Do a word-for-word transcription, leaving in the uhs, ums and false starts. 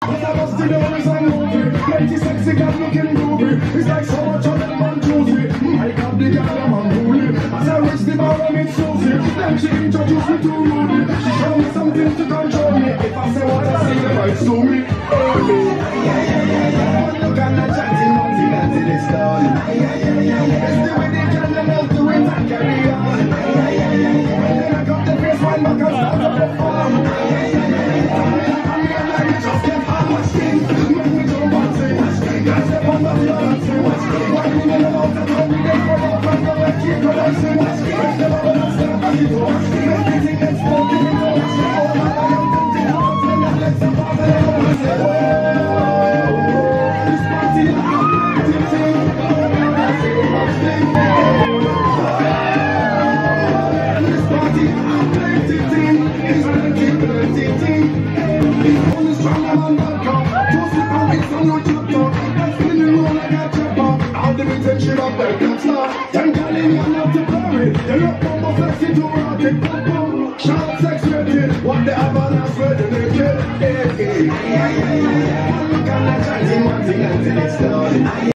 But I must do the ones I'm moving. Plenty sexy girls looking groovy. It's like so much of them on Tuesday. My God, the girl I'm unruly. As I reach the bar, I meet Susie. Then she introduced me to Rudy. She showed me something to control me. If I say what I say, they might sue me. Look at the chatting, nothing until it's done. It's the way they can and they'll do it and carry on. Then I got the face one back and start to perform. And I just get on my skin. Make me jump and sing. Can't step on the floor and sing. Why do you know that how we get from up and go and keep collapsing? Break the bubble and step back into us. Make me think it's smoking in us. Oh, my God, I'm tempting out. And then let's up off and I say, whoa. This party is a big thing. And I say, what's the thing? This party is a plenty thing. It's plenty, plenty thing. It's only strong and welcome. Just look how it's on your chapter. That's when you roll like a chopper. All the attention up like a star. Ten gallon, you're not to bury. You're not from a flexi to rocket. Sharp sex ready. What the avalanche ready to make it. Look at that chanting, one thing until it's done.